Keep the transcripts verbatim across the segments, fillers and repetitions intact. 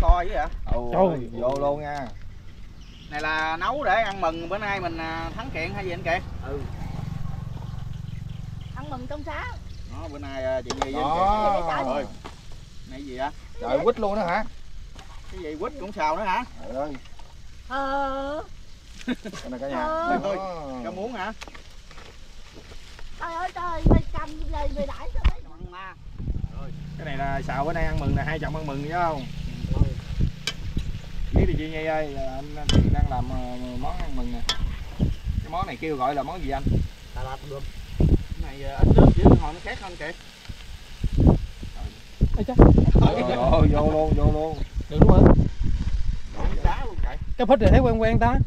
co với hả? Ồ, vô luôn nha. Này là nấu để ăn mừng bữa nay mình thắng kiện hay gì anh Kiệt? Ừ. Ăn mừng trong sáng. Đó, bữa nay chị Nhi với anh Kiệt. Rồi. Này gì vậy? Trời, quýt luôn đó hả? Cái gì quýt cũng xào nữa hả? Trời ơi. Ờ. Cái này cả nhà. Ôi ơi, có muốn hả? Trời ơi trời, mày cầm về mày đãi cho mấy con ma. Rồi, cái này là xào bữa nay ăn mừng, là hai chồng ăn mừng chứ không? Biết đi chị Nhi ơi, anh đang làm món ăn mừng nè. Cái món này kêu gọi là món gì anh? Đà Lạt luôn. Cái này ít nước chứ hồi nó khác hơn Kiệt. Ê chắc. Ôi, vô luôn, vô luôn. Được đúng không? Đá luôn kệ. Cái phích này thấy quen quen ta.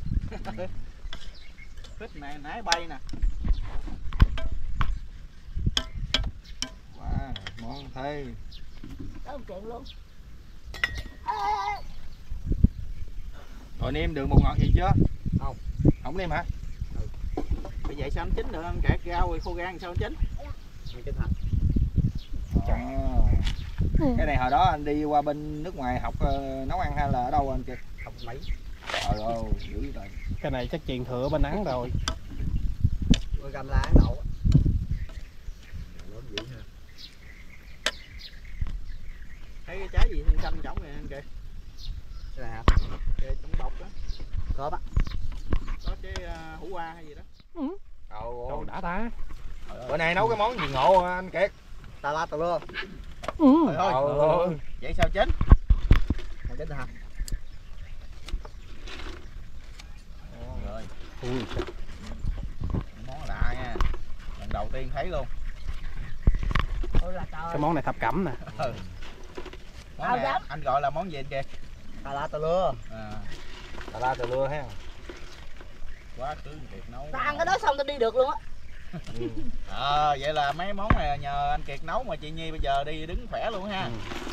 Phích này nãy bay nè. Wow, món thế. Đó một chuyện luôn. Rồi nêm đường bột ngọt gì chưa? Không. Không nêm hả? Ừ. Bởi vậy sao anh chín được anh Kiệt? Rau khô gan sao anh chín? Anh chín hả? À. Cái này hồi đó anh đi qua bên nước ngoài học uh, nấu ăn hay là ở đâu anh Kiệt? Học mấy? Trời ơi, dữ rồi. Cái này chắc truyền thừa bên Ấn rồi. Tôi găm lá đậu. Thấy cái trái gì xanh xanh trống này anh Kiệt? Cái này hả? Cái trống bọc đó. Có á. Có cái uh, hủ qua hay gì đó. Ừ. Ồ, đã ta. Bữa nay nấu cái món gì ngộ anh Kiệt? Tà la tà lưa. Ừ. Trời ơi. Ồ. Vậy sao chín? Sao chín hả? Rồi. Ui. Món lạ nha. Lần đầu tiên thấy luôn. Ôi là trời. Cái món này thập cẩm nè. Ừ. Món này anh gọi là món gì anh Kiệt? Tà la tà lưa. À. Tà la tà lưa ha. Quá cứ Kiệt nấu. Tao ăn cái đó xong tao đi được luôn á. Ừ. À, vậy là mấy món này nhờ anh Kiệt nấu mà chị Nhi bây giờ đi đứng khỏe luôn ha.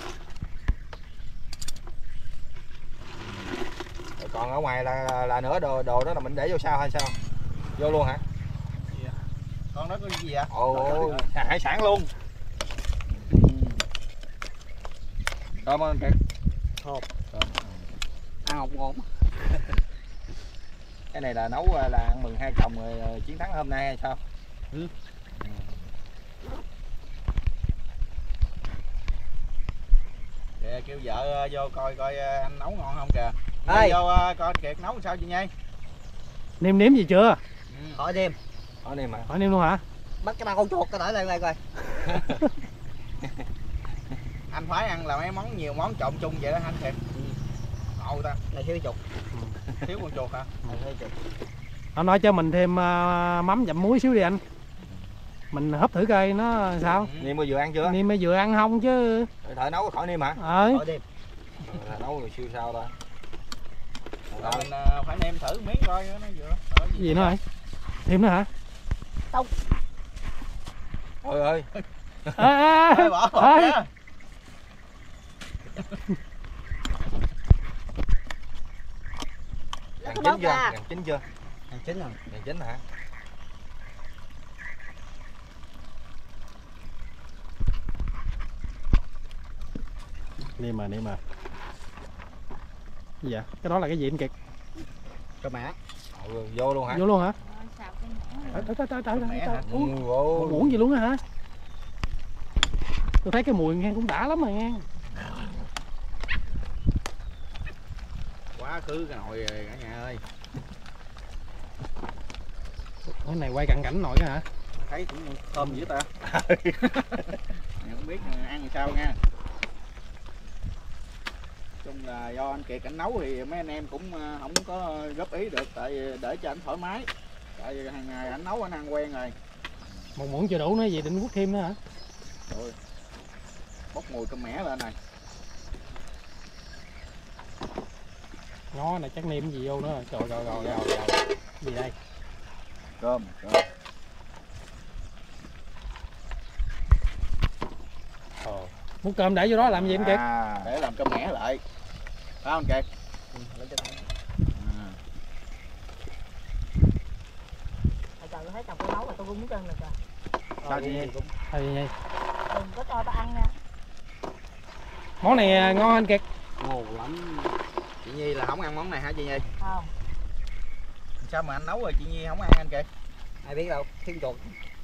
Ừ. Còn ở ngoài là là nữa đồ đồ đó là mình để vô sao hay sao? Vô luôn hả? Gì con đó có gì vậy? Ồ, hải sản luôn. Cảm ơn anh Kiệt. Thơm. Ăn không ngon. Cái này là nấu là ăn mừng hai chồng rồi chiến thắng hôm nay hay sao? Ừ. Kìa, kêu vợ vô coi coi anh nấu ngon không kìa. Ê. Vô coi anh Kiệt nấu sao chị Nhi? Nêm nếm gì chưa? Ừ. Hỏi nêm. Hỏi nêm hả? Hỏi nêm luôn hả? Bắt cái ba con chuột cái đợi lên đây coi. Anh phải ăn là mấy món nhiều món trộn chung vậy đó anh Kiệt. Ngộ ta. Này thiếu chuột. Thiếu con chuột hả? Ừ. Anh nói cho mình thêm uh, mắm dặm muối xíu đi anh. Mình hấp thử coi nó sao. Ừ. Nêm mới vừa ăn chưa? Nêm mới vừa ăn không chứ. Thợ nấu khỏi nêm hả? Ờ. Khỏi nêm. Thợ nấu rồi siêu sao ta? Rồi mình uh, phải nêm thử miếng coi nó vừa. Ở gì gì nữa rồi? Thêm nữa hả? Tông. Ôi ơi. Ê, ê, ê, bỏ bỏ ê. Gần chín chưa? Gần chín chưa? Gần chín rồi. Gần chín hả? Nêm mà nêm mà. Gì vậy? Cái đó là cái gì anh Kiệt? Cơm mẹ. Ừ, vô luôn hả? Vô luôn hả? Trời trời trời trời trời. Một muỗng gì luôn á hả? Tôi thấy cái mùi nghe cũng đã lắm rồi nghe. Quá cứ cái nồi rồi cả nhà ơi. Cái này quay cận cảnh nồi hả? Thấy cũng thơm dữ ta. Không biết ăn sao nha. Chung là do anh Kiệt anh nấu thì mấy anh em cũng không có góp ý được, tại để cho anh thoải mái. Tại vì hàng ngày anh nấu anh ăn quen rồi. Một muỗng chưa đủ nữa gì định quất thêm nữa hả? Rồi. Bốc mùi cơm mẻ lên này. Ngó này chắc nêm gì vô nữa. Trời rồi rồi rồi rồi. Gì đây? Cơm, cơm. Ồ. Muốn cơm để vô đó làm gì anh Kiệt? À, để làm cơm mẻ lại. Phải không Kiệt? Ừ, lấy cho thằng. À. Trời ơi, thấy chồng tôi nấu mà tôi cũng muốn cân được rồi. Sao chị Nhi? Thôi gì vậy? Đừng có cho tao ăn nha. Món này ngon anh Kiệt. ngon lắm. Chị Nhi là không ăn món này hả chị Nhi? Không. Sao mà anh nấu rồi chị Nhi không ăn anh kìa? Ai biết đâu, thiên chuột.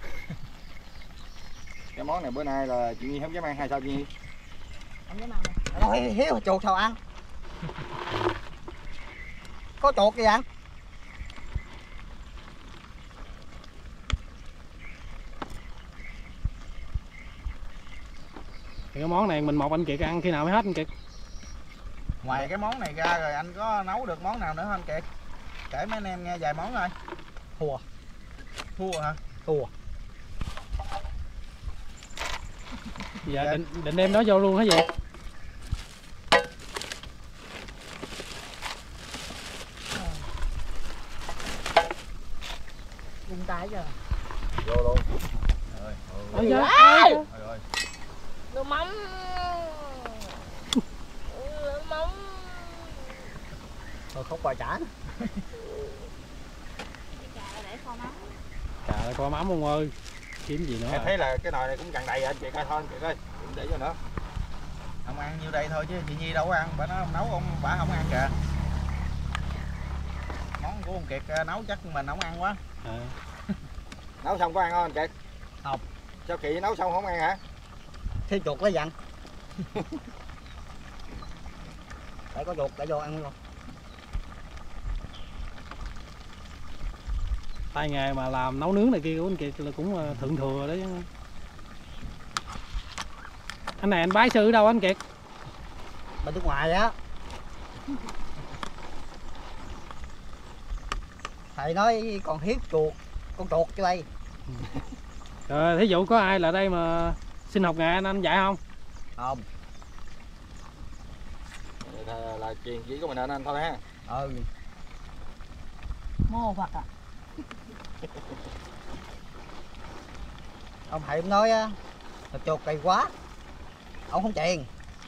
Cái món này bữa nay là chị Nhi không dám ăn hay sao chị Nhi? Không dám ăn đâu. Nói hiếu chuột sao ăn? Có chuột gì ăn? Thì cái món này mình một anh Kiệt ăn khi nào mới hết anh Kiệt? Ngoài cái món này ra rồi anh có nấu được món nào nữa không anh Kiệt? Kể mấy anh em nghe vài món thôi. Thua. Thua hả? Thua. Dạ định, định đem đó vô luôn hả vậy? Dùng tay giờ. Vô luôn. Rồi, Ôi rồi, da, rồi, rồi. Nước mắm. Nước mắm. Thôi không quà trả. Trời ơi, coi mắm ông ơi. Kiếm gì nữa Em rồi. thấy là cái nồi này cũng cằn đầy anh chị coi thôi anh chị ơi. Đừng để vô nữa. Ông ăn nhiêu đây thôi chứ chị Nhi đâu có ăn, bà nó nấu ông bà không ăn kìa. Món của ông Kiệt nấu chắc mình không ăn quá. À. Nấu xong có ăn không anh chị? Không. Sao chị nấu xong không ăn hả? Thiên chuột lấy dặn. Để có chuột để vô ăn luôn. Tay nghề mà làm nấu nướng này kia của anh Kiệt là cũng thượng thừa đấy. Anh này anh bái sư ở đâu anh Kiệt? Bên nước ngoài á. Thầy nói còn hiếp chuột, con chuột cho đây. Rồi thí dụ có ai là đây mà xin học nghề anh anh dạy không? Không. Là, là chuyện chỉ có mình anh anh thôi ha. Ừ. Mô Phật à. Ông thầy ông nói á, thịt chuột kỳ quá. Ông không tiền.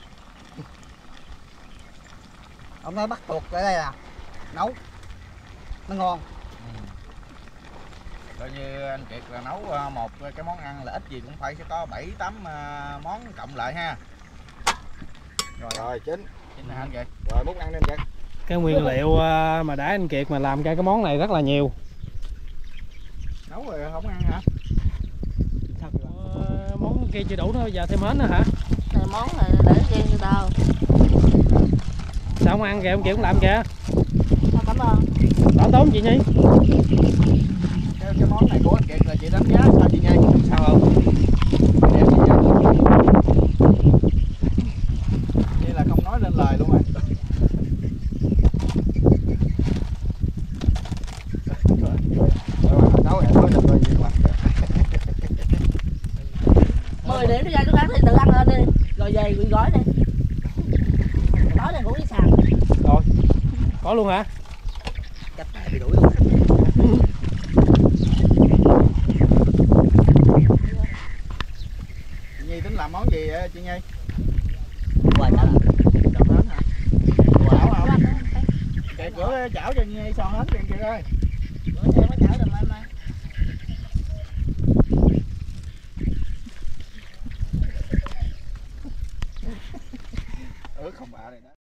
Ông nói bắt chuột ở đây là nấu nó ngon. Coi như anh Kiệt là nấu một cái món ăn là ít gì cũng phải sẽ có bảy tám món cộng lại ha. Rồi rồi chín. Chính là anh vậy. Rồi múc ăn lên chị. Cái nguyên liệu mà đã anh Kiệt mà làm ra cái món này rất là nhiều. Nấu rồi không ăn hả? Ờ, món kia chưa đủ nữa, bây giờ thêm hết nữa hả? Này món này để riêng cho tao. Sao không ăn kìa, ông Kiệt cũng làm kìa. Tao cảm ơn. Tốn tốn chị Nhi. Cái, cái món này của anh Kiệt là chị đánh giá sao chị Nhi? Sao không? Đẹp chị Nhi. Vậy là không nói lên lời luôn rồi. Nấu hẹn với được rồi gì mà. mười điểm cho tôi ăn thì tự ăn lên đi. Rồi về quỳ gói đi. Tối này ngủ với sàn. Rồi. Có luôn hả? Chắc là bị đuổi luôn. Chị Nhi tính làm món gì vậy chị Nhi? Quà trả lại. Chọn hết hả? Chảo không? Kiệt rửa chảo cho Nhi son hết kìa Kiệt ơi. Bữa nay mới chảo được mai mai. Ừ không bạ này đó.